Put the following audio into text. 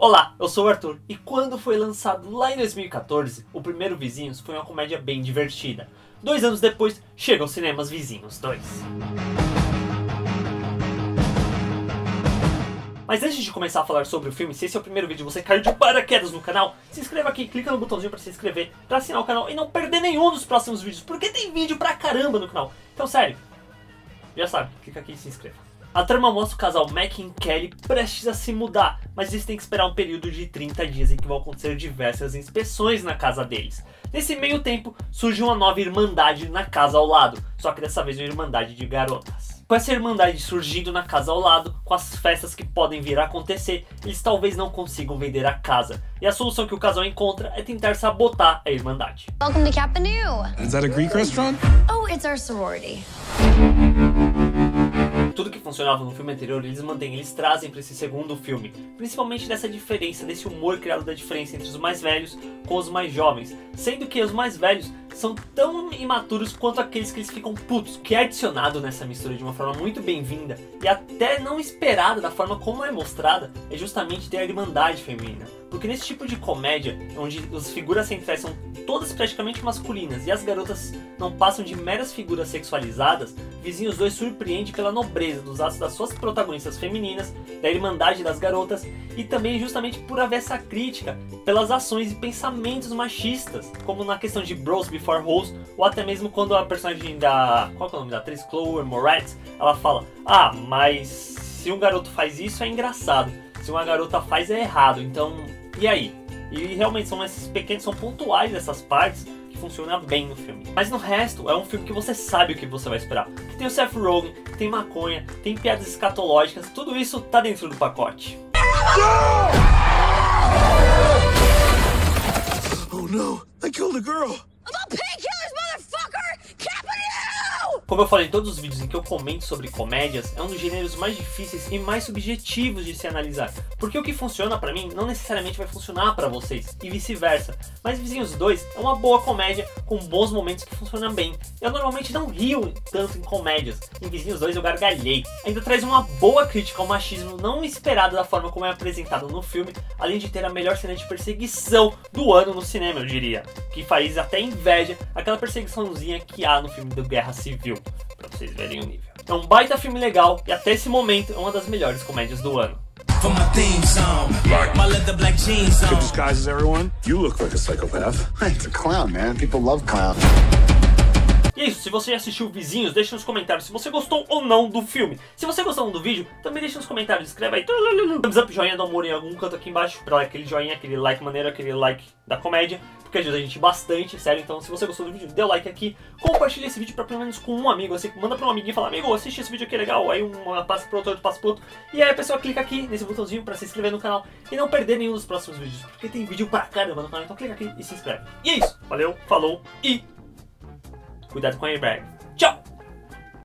Olá, eu sou o Arthur, e quando foi lançado lá em 2014, o primeiro Vizinhos foi uma comédia bem divertida. 2 anos depois, chega aos cinemas Vizinhos 2. Mas antes de começar a falar sobre o filme, se esse é o primeiro vídeo e você caiu de paraquedas no canal, se inscreva aqui, clica no botãozinho para se inscrever, para assinar o canal e não perder nenhum dos próximos vídeos, porque tem vídeo pra caramba no canal. Então sério, já sabe, clica aqui e se inscreva. A trama mostra o casal Mac e Kelly prestes a se mudar, mas eles têm que esperar um período de 30 dias em que vão acontecer diversas inspeções na casa deles. Nesse meio tempo, surge uma nova irmandade na casa ao lado, só que dessa vez uma irmandade de garotas. Com essa irmandade surgindo na casa ao lado, com as festas que podem vir a acontecer, eles talvez não consigam vender a casa. E a solução que o casal encontra é tentar sabotar a irmandade. Welcome to Capanu. Is that a Greek restaurant? Oh, it's our sorority. Tudo que funcionava no filme anterior, eles trazem para esse segundo filme. Principalmente dessa diferença, desse humor criado da diferença entre os mais velhos com os mais jovens. Sendo que os mais velhos são tão imaturos quanto aqueles que eles ficam putos. O que é adicionado nessa mistura de uma forma muito bem-vinda e até não esperada da forma como é mostrada, é justamente ter a irmandade feminina. Porque nesse tipo de comédia, onde as figuras centrais são todas praticamente masculinas e as garotas não passam de meras figuras sexualizadas, Vizinhos 2 surpreende pela nobreza dos atos das suas protagonistas femininas, da irmandade das garotas e também justamente por haver essa crítica pelas ações e pensamentos machistas, como na questão de Bros Before Hoes, ou até mesmo quando a personagem da... qual é o nome da atriz? Chloe Moretz, ela fala: ah, mas se um garoto faz isso é engraçado, se uma garota faz é errado, então e aí? E realmente são esses pequenos, são pontuais essas partes que funcionam bem no filme. Mas no resto, é um filme que você sabe o que você vai esperar. Que tem o Seth Rogen, tem maconha, tem piadas escatológicas, tudo isso tá dentro do pacote. Oh no, I killed a girl! I'm on painkillers, motherfucker! Capanu! Como eu falei em todos os vídeos em que eu comento sobre comédias, é um dos gêneros mais difíceis e mais subjetivos de se analisar. Porque o que funciona pra mim não necessariamente vai funcionar pra vocês, e vice-versa. Mas Vizinhos 2 é uma boa comédia com bons momentos que funcionam bem. Eu normalmente não rio tanto em comédias, em Vizinhos 2 eu gargalhei. Ainda traz uma boa crítica ao machismo não esperado da forma como é apresentado no filme, além de ter a melhor cena de perseguição do ano no cinema, eu diria. Que faz até inveja aquela perseguiçãozinha que há no filme do Guerra Civil, pra vocês verem o nível. É um baita filme legal e até esse momento é uma das melhores comédias do ano. Good disguises, everyone. You look like a psychopath. It's a clown, man. People love clowns. E é isso, se você já assistiu Vizinhos, deixa nos comentários se você gostou ou não do filme. Se você gostou do vídeo, também deixa nos comentários, escreve aí thumbs up, joinha do amor em algum canto aqui embaixo, pra aquele joinha, aquele like maneiro, aquele like da comédia, porque ajuda a gente bastante, sério. Então se você gostou do vídeo, dê o like aqui, compartilha esse vídeo pra pelo menos com um amigo, assim, manda pra um amiguinho e fala: amigo, assiste esse vídeo aqui, é legal, aí uma passa pro outro, outro passa pro outro, e aí a pessoa clica aqui nesse botãozinho pra se inscrever no canal e não perder nenhum dos próximos vídeos, porque tem vídeo pra caramba no canal, então clica aqui e se inscreve. E é isso, valeu, falou e cuidado com a airbag.